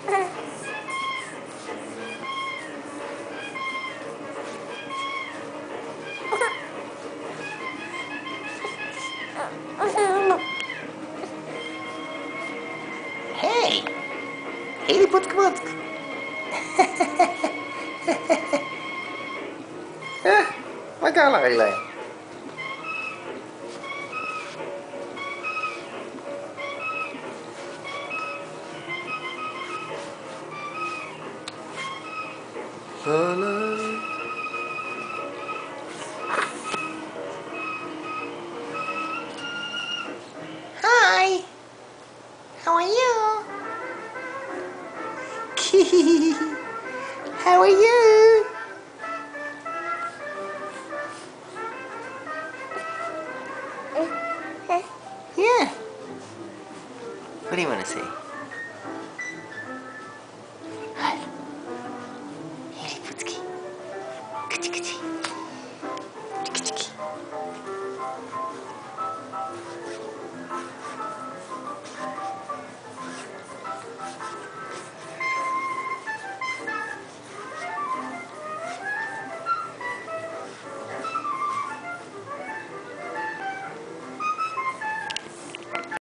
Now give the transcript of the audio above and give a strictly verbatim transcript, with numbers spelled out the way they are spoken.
Hei! Hei, putk putk! Eh, magkala kayo lang. Hi! How are you? How are you? Yeah. What do you want to say?